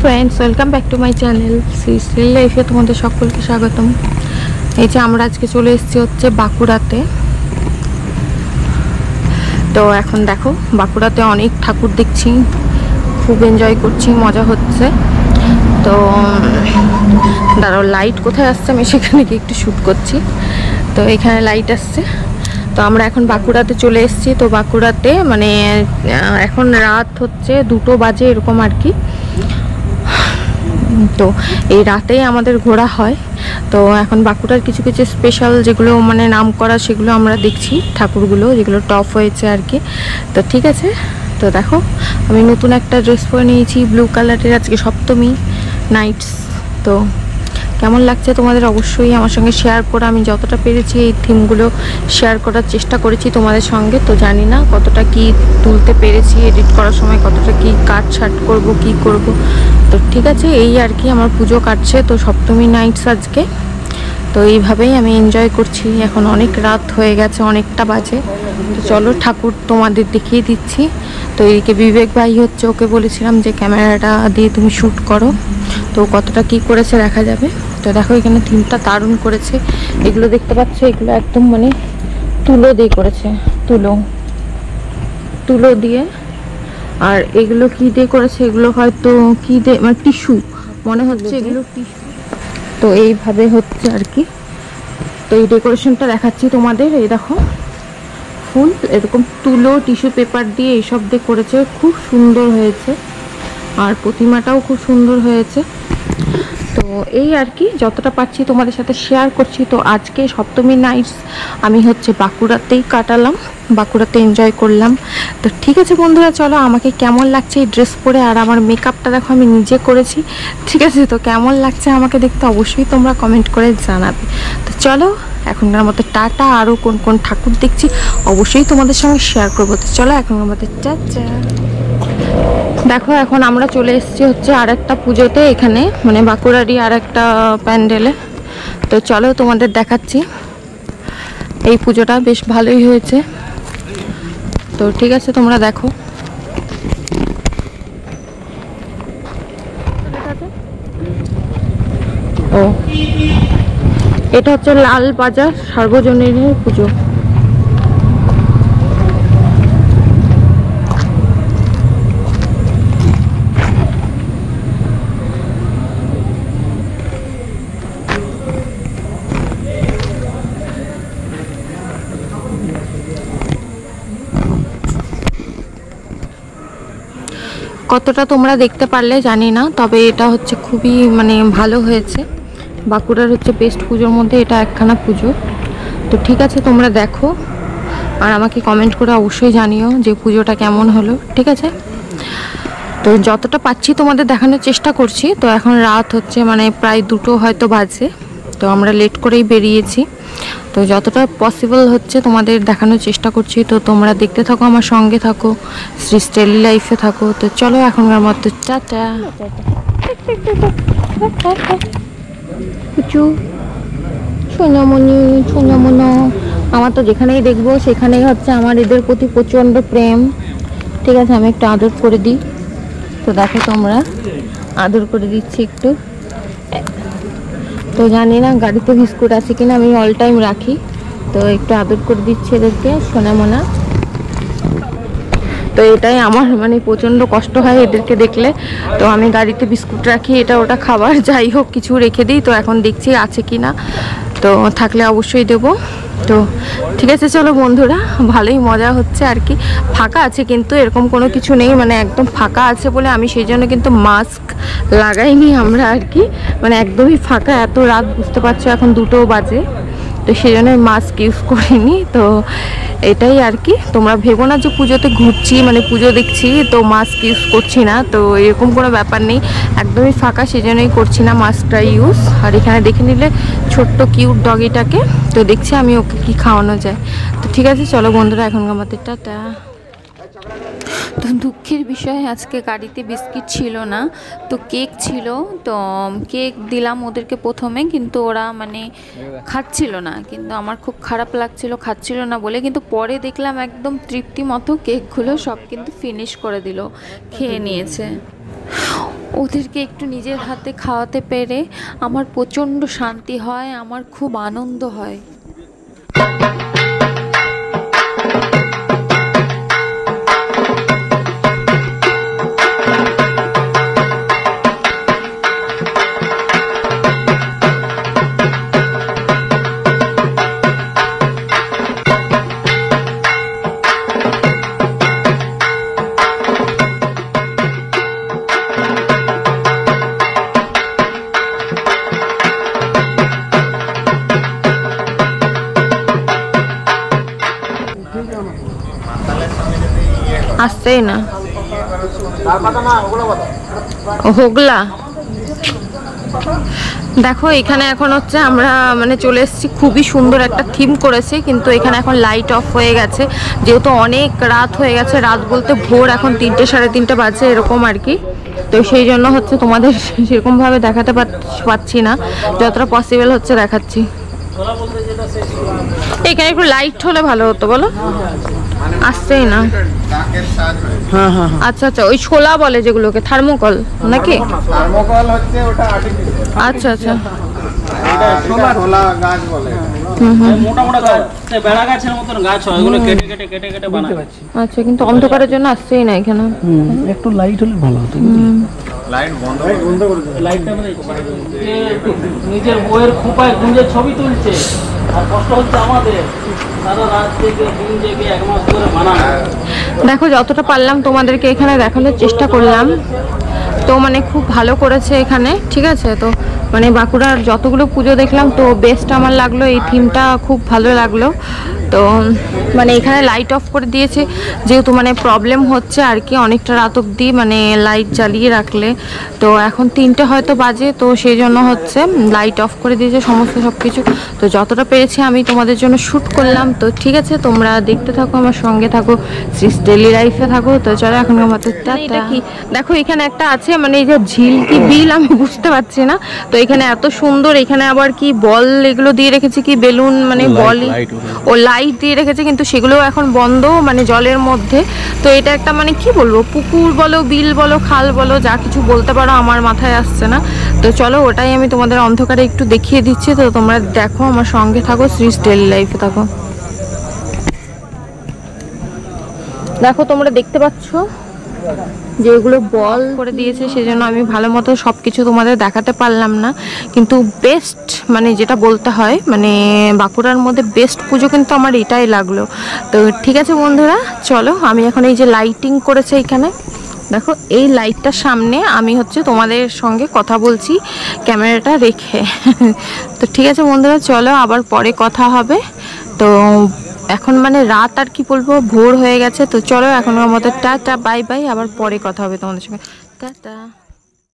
Friends, welcome back to my channel Shri লাইফে তোমাদের সকলকে স্বাগতম। এই যে আমরা আজকে চলে এসেছি হচ্ছে বাঁকুড়াতে। তো এখন দেখো বাঁকুড়াতে অনেক ঠাকুর দেখছি, খুব এনজয় করছি, মজা হচ্ছে। তো দাঁড়াও, লাইট কোথায় আসছে আমি সেখানে গিয়ে একটু শ্যুট করছি। তো এখানে লাইট আসছে। তো আমরা এখন বাঁকুড়াতে চলে এসেছি। তো বাঁকুড়াতে মানে এখন রাত হচ্ছে 2টো বাজে এরকম আর কি। তো এই রাতেই আমাদের ঘোরা হয়। তো এখন বাঁকুড়ার কিছু কিছু স্পেশাল যেগুলো মানে নাম করা সেগুলো আমরা দেখছি, ঠাকুরগুলো যেগুলো টপ হয়েছে আর কি। তো ঠিক আছে, তো দেখো আমি নতুন একটা ড্রেস পরে নিয়েছি ব্লু কালারের, আজকে সপ্তমী নাইটস। তো কেমন লাগছে তোমাদের অবশ্যই আমার সঙ্গে শেয়ার করে, আমি যতটা পেরেছি এই থিমগুলো শেয়ার করার চেষ্টা করেছি তোমাদের সঙ্গে। তো জানি না কতটা কি তুলতে পেরেছি, এডিট করার সময় কতটা কি কাট ছাট করব কি করব। তো ঠিক আছে, এই আর কি আমার পুজো কাটছে। তো সপ্তমী নাইটস আজকে। তো এইভাবেই আমি এনজয় করছি। এখন অনেক রাত হয়ে গেছে, অনেকটা বাজে। তো চলো ঠাকুর তোমাদের দেখিয়ে দিচ্ছি। তো এইদিকে বিবেক ভাই হচ্ছে, ওকে বলেছিলাম যে ক্যামেরাটা দিয়ে তুমি শ্যুট করো। তো কতটা কি করেছে দেখা যাবে। তো দেখো এখানে থিমটা দারুণ করেছে। এগুলো দেখতে পাচ্ছ, এগুলো একদম মানে তুলো দিয়ে করেছে, তুলো দিয়ে। আর এগুলো কি দিয়ে করেছে, এগুলো হয়তো কি দিয়ে মানে টিস্যু মনে হচ্ছে, এগুলো টিস্যু। তো এইভাবে হচ্ছে আর কি। তো এই ডেকোরেশনটা দেখাচ্ছি তোমাদের। এই দেখো ফুল এরকম তুলো টিস্যু পেপার দিয়ে এইসব দিয়ে করেছে, খুব সুন্দর হয়েছে। আর প্রতিমাটাও খুব সুন্দর হয়েছে। তো এই আর কি, যতটা পারছি তোমাদের সাথে শেয়ার করছি। তো আজকে সপ্তমী নাইটস আমি হচ্ছে বাঁকুড়াতেই কাটালাম, বাঁকুড়াতে এনজয় করলাম। তো ঠিক আছে বন্ধুরা, চলো আমাকে কেমন লাগছে এই ড্রেস পরে। আর আমার মেকআপটা দেখো আমি নিজে করেছি, ঠিক আছে। তো কেমন লাগছে আমাকে দেখতে অবশ্যই তোমরা কমেন্ট করে জানাবে। তো চলো এখনকার মতো টাটা। আরও কোন কোন ঠাকুর দেখছি অবশ্যই তোমাদের সঙ্গে শেয়ার করবো। তো চলো এখনকার মতো টাটা। দেখো এখন আমরা চলে এসেছি হচ্ছে আর একটা পুজোতে, এখানে মানে বাঁকুড়ারই আর একটা প্যান্ডেলে। তো চলো তোমাদের দেখাচ্ছি। এই পুজোটা বেশ ভালোই হয়েছে। তো ঠিক আছে তোমরা দেখো। ও এটা হচ্ছে লাল বাজার সার্বজনীন পুজো। কতটা তোমরা দেখতে পারলে জানি না, তবে এটা হচ্ছে খুবই মানে ভালো হয়েছে। বাঁকুড়ার হচ্ছে বেস্ট পুজোর মধ্যে এটা একখানা পুজো। তো ঠিক আছে তোমরা দেখো, আর আমাকে কমেন্ট করে অবশ্যই জানিও যে পুজোটা কেমন হলো, ঠিক আছে। তো যতটা পাচ্ছি তোমাদের দেখানোর চেষ্টা করছি। তো এখন রাত হচ্ছে মানে প্রায় 2টো হয়তো বাজে। তো আমরা লেট করেই বেরিয়েছি। তো যতটা পসিবল হচ্ছে তোমাদের দেখানোর চেষ্টা করছি। তো তোমরা দেখতে থাকো, আমার সঙ্গে থাকো, শ্রী লাইফে থাকো। তো চলো এখনকার মতো টাটা। সোনামণি সোনামনো, আমার তো যেখানেই দেখবো সেখানেই হচ্ছে আমার এদের প্রতি প্রচণ্ড প্রেম, ঠিক আছে। আমি একটু আদর করে দিই। তো দেখো তোমরা, আদর করে দিচ্ছি একটু। তো জানি না গাড়িতে বিস্কুট আছে কিনা, আমি অল টাইম রাখি। তো একটু আদর করে দিচ্ছি এদেরকে, সোনামোনা। তো এটাই আমার মানে প্রচণ্ড কষ্ট হয় এদেরকে দেখলে। তো আমি গাড়িতে বিস্কুট রাখি, এটা ওটা খাবার যাই হোক কিছু রেখে দিই। তো এখন দেখছি আছে কি না, তো থাকলে অবশ্যই দেবো। তো ঠিক আছে চলো বন্ধুরা, ভালোই মজা হচ্ছে আর কি। ফাঁকা আছে কিন্তু এরকম কোনো কিছু নেই, মানে একদম ফাঁকা আছে বলে আমি সেই জন্য কিন্তু মাস্ক লাগাইনি আমরা আর কি। মানে একদমই ফাঁকা, এত রাত বুঝতে পারছো, এখন 2টো বাজে। তো সেই জন্য মাস্ক ইউজ করিনি। তো এটাই আর কি, তোমরা ভেবো না যে পুজোতে ঘুরছি মানে পুজো দেখছি তো মাস্ক ইউজ করছি না। তো এরকম কোনো ব্যাপার নেই, একদমই ফাঁকা, সেই জন্যই করছি না মাস্কটা ইউজ। আর এখানে দেখে নিলে ছোট্ট কিউট ডগিটাকে, তো দেখছি আমি ওকে কি খাওয়ানো যায়। তো ঠিক আছে চলো বন্ধুরা, এখনকার মতো টাটা। তো দুঃখের বিষয় আজকে গাড়িতে বিস্কিট ছিল না, তো কেক ছিল। তো কেক দিলাম ওদেরকে প্রথমে, কিন্তু ওরা মানে খাচ্ছিল না। কিন্তু আমার খুব খারাপ লাগছিল খাচ্ছিল না বলে, কিন্তু পরে দেখলাম একদম তৃপ্তি মতো কেকগুলো সব কিন্তু ফিনিশ করে দিল, খেয়ে নিয়েছে। ওদেরকে একটু নিজের হাতে খাওয়াতে পেরে আমার প্রচণ্ড শান্তি হয়, আমার খুব আনন্দ হয়। আসছেই না হোগলা। দেখো এখানে এখন হচ্ছে আমরা মানে চলে এসেছি, খুবই সুন্দর একটা থিম করেছে, কিন্তু এখানে এখন লাইট অফ হয়ে গেছে যেহেতু অনেক রাত হয়ে গেছে। রাত বলতে ভোর এখন 3টে সাড়ে 3টে বাজে এরকম আর কি। তো সেই জন্য হচ্ছে তোমাদের সেরকমভাবে দেখাতে পারছি না, যতটা পসিবল হচ্ছে দেখাচ্ছি। এখানে একটু লাইট হলে ভালো হতো বলো, আসছেই না। আচ্ছা আচ্ছা, ওই ছোলা বলে যেগুলোকে, থার্মোকল নাকি? থার্মোকল হচ্ছে ওটা আর্টিফিশিয়াল। আচ্ছা আচ্ছা, এটা ছোলা গাছ বলে। মোটা মোটা গাছ, বেড়া গাছের মতন গাছ হয়, ওগুলো কেটে কেটে কেটে কেটে বানায়। আচ্ছা, কিন্তু অন্ধকারের জন্য আসছেই না এখানে। একটু লাইট হলে ভালো হতো। লাইট বন্ধ করে দিন। লাইটটা মানে নিজের বইয়ের খোপায় গুঁজে ছবি তুলছে, আর কষ্ট হচ্ছে আমাদের সারা রাত থেকে দিন জেগে 1 মাস ধরে বানানো। দেখো যতটা পারলাম তোমাদেরকে এখানে দেখানোর চেষ্টা করলাম। তো মানে খুব ভালো করেছে এখানে, ঠিক আছে। তো মানে বাঁকুড়ার যতগুলো পুজো দেখলাম তো বেস্ট আমার লাগলো, এই থিমটা খুব ভালো লাগলো। তো মানে এখানে লাইট অফ করে দিয়েছে যেহেতু মানে প্রবলেম হচ্ছে আর কি, অনেকটা রাত অবধি মানে লাইট জ্বালিয়ে রাখলে। তো এখন 3টে হয়তো বাজে, তো সেই জন্য হচ্ছে লাইট অফ করে দিয়েছে সমস্ত সব কিছু। তো যতটা পেরেছি আমি তোমাদের জন্য শ্যুট করলাম। তো ঠিক আছে, তোমরা দেখতে থাকো, আমার সঙ্গে থাকো, সিস ডেলি লাইফে থাকো। তো চলো এখন আমাদের এটা কি দেখো এখানে একটা আছে মানে এই যে ঝিল কি বিল আমি বুঝতে পারছি না। তো এখানে এত সুন্দর, এখানে আবার কি বল এগুলো দিয়ে রেখেছে, কি বেলুন মানে বলই ও লাইট দিয়ে রেখেছে, কিন্তু সেগুলো এখন বন্ধ মানে জলের মধ্যে। তো এটা একটা মানে কি বলবো, পুকুর বলো, বিল বলো, খাল বলো, যা কিছু বলতে পারো, আমার মাথায় আসছে না। তো চলো ওটাই আমি তোমাদের অন্ধকারে একটু দেখিয়ে দিচ্ছি। তো তোমরা দেখো, আমার সঙ্গে থাকো, শ্রীস ডেলি লাইফে থাকো। দেখো তোমরা দেখতে পাচ্ছ যেগুলো বল করে দিয়েছে, সেজন্য আমি ভালো মতো সব কিছু তোমাদের দেখাতে পারলাম না। কিন্তু বেস্ট মানে যেটা বলতে হয় মানে বাঁকুড়ার মধ্যে বেস্ট পুজো কিন্তু আমার এটাই লাগলো। তো ঠিক আছে বন্ধুরা, চলো আমি এখন এই যে লাইটিং করেছে এখানে দেখো, এই লাইটটার সামনে আমি হচ্ছে তোমাদের সঙ্গে কথা বলছি ক্যামেরাটা রেখে। তো ঠিক আছে বন্ধুরা, চলো আবার পরে কথা হবে। তো এখন মানে রাত আর কি বলবো, ভোর হয়ে গেছে। তো চলো এখন আমাদের টাটা বাই বাই, আবার পরে কথা হবে তোমাদের সঙ্গে, টাটা।